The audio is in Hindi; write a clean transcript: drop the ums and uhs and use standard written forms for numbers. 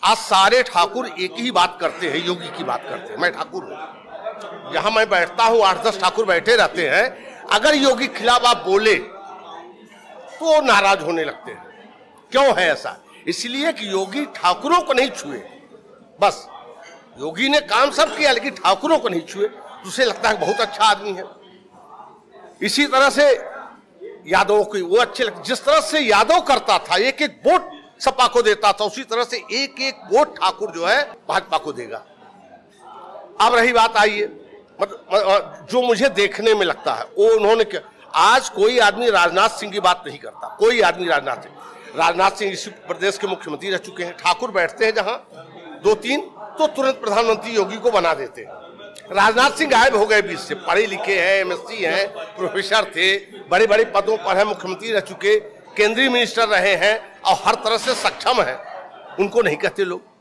आज सारे ठाकुर एक ही बात करते हैं, योगी की बात करते हैं। मैं ठाकुर हूं, जहां मैं बैठता हूं 8-10 ठाकुर बैठे रहते हैं। अगर योगी के खिलाफ आप बोले तो नाराज होने लगते हैं। क्यों है ऐसा? इसलिए कि योगी ठाकुरों को नहीं छुए। बस योगी ने काम सब किया लेकिन ठाकुरों को नहीं छुए, तो उसे लगता है बहुत अच्छा आदमी है। इसी तरह से यादवों की वो अच्छे लगते, जिस तरह से यादव करता था, एक एक वोट सपा को देता था, उसी तरह से एक एक वोट ठाकुर जो है भाजपा को देगा। अब रही बात, आइए जो मुझे देखने में लगता है वो उन्होंने क्या, आज कोई आदमी राजनाथ सिंह की बात नहीं करता। कोई आदमी राजनाथ सिंह इस प्रदेश के मुख्यमंत्री रह चुके हैं। ठाकुर बैठते हैं जहां 2-3 तो तुरंत प्रधानमंत्री योगी को बना देते हैं। राजनाथ सिंह गायब हो गए बीच से, पढ़े लिखे हैं, MSc हैं, प्रोफेसर थे, बड़े बड़े पदों पर हैं, मुख्यमंत्री रह चुके, केंद्रीय मिनिस्टर रहे हैं और हर तरह से सक्षम है। उनको नहीं कहते लोग।